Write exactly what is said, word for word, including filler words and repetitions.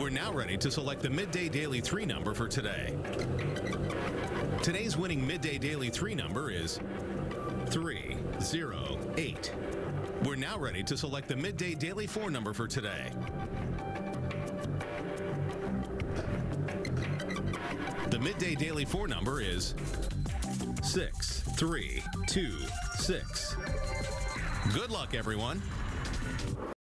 We're now ready to select the Midday Daily three number for today. Today's winning Midday Daily three number is three zero eight. We're now ready to select the Midday Daily four number for today. The Midday Daily four number is six three two six. Good luck, everyone.